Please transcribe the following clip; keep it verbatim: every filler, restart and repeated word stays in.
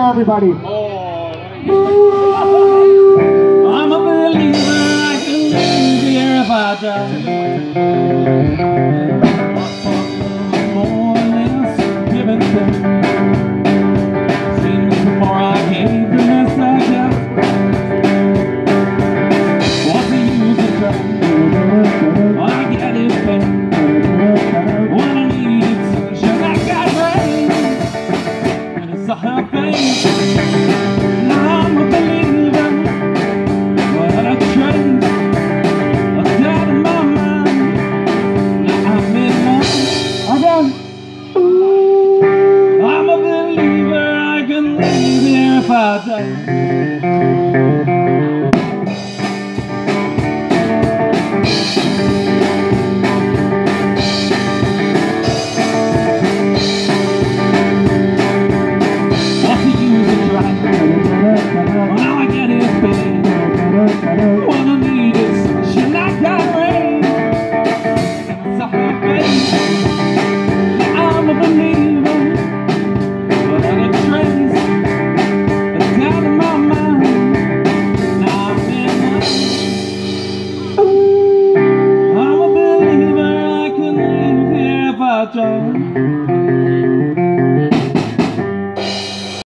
everybody. I'm a believer, I can live here if I die. More or less give and take. Seems the more I gave, the less I got. What's the use of trying to